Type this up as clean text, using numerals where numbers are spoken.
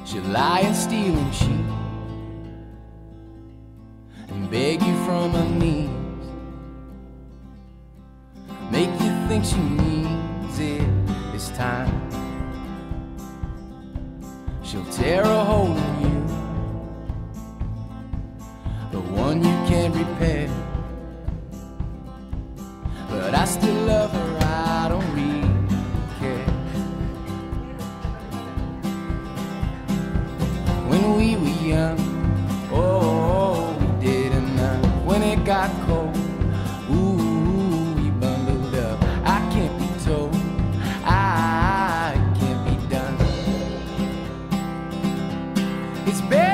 She'll lie and steal and cheat and beg you from her knees, make you think she needs it this time. She'll tear a hole in you, the one you can't repair. But I still love her, I don't really care. When we were young, oh, we did enough. When it got cold, ooh, we bundled up. I can't be told, I can't be done. It's better